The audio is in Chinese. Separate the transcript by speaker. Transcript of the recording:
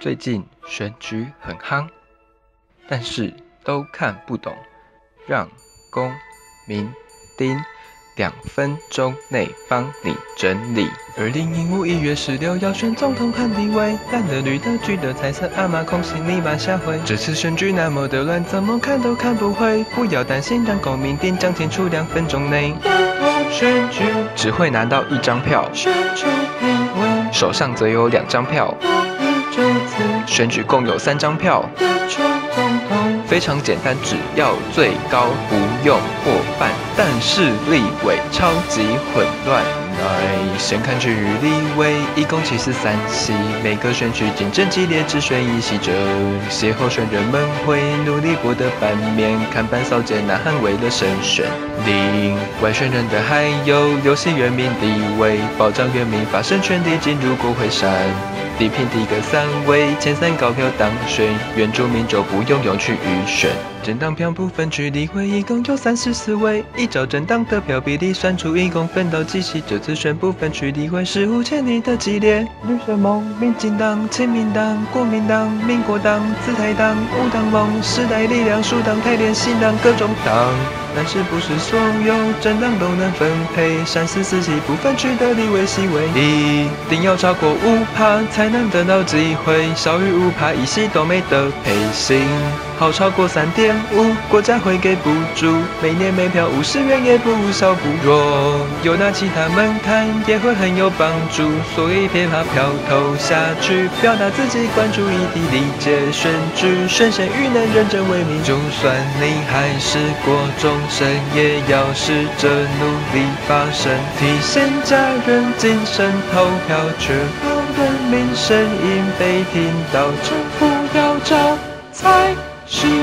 Speaker 1: 最近选举很夯，但是都看不懂，让公民丁2分钟内帮你整理。2015 1月16要选总统和立委，蓝的、绿的、橘的、彩色阿妈空心立马下回。这次选举那么的乱，怎么看都看不会。不要担心，让公民丁讲清楚2分钟内。选举只会拿到1张票，选出立委，手上则有2张票。选举共有3张票，非常简单，只要最高不用过半。但是立委超级混乱，先看区域立委，一共73席，每个选区竞争激烈，只选1席。这些候选人们会努力博得版面，看板扫街呐喊，为了胜选。另外选人的还有游戏原民地位，保障原民发声权利进入国会山。地平第个3位，前3高票当选，原住民就不用去预选。政党票不分区立委一共有34位，依照政党的票比例算出一共分到几席。这次选不分区立委史无前例的激烈，绿色盟、民进党、亲民党、国民党、民国党、自台党、无党盟、时代力量、树党、台联、新党各种党。但是不是所有政党都能分配34席不分区的立委席位，一定要超过5%才能得到机会，少于5%一席都没得配薪。好超过3.5%，国家会给补助，每年每票50元也不少不弱。有拿其他门槛也会很有帮助，所以别把票投下去，表达自己关注议题，理解选举，选贤与能，认真为民。就算你还是国中生，也要试着努力发声，提醒家人谨慎投票，确保人民声音被听到。政府要找才是